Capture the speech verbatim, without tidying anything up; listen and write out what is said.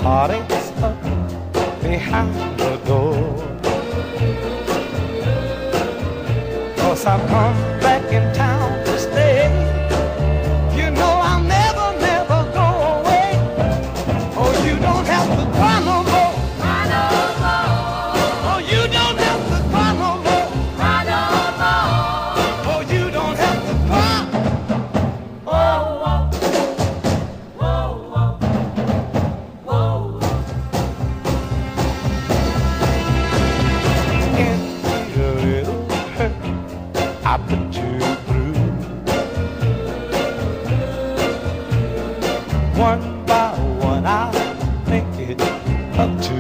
heartaches up behind the door. 'Cause I've come back in town to stay. You know I'll never, never go away. Oh, you don't have to cry no more. Cry no more. Oh, you don't have to cry no more. Cry no more. Oh, you don't have to cry. Oh, whoa, whoa, whoa, whoa. Into a little hurt I put you through. One by one I'll make it up to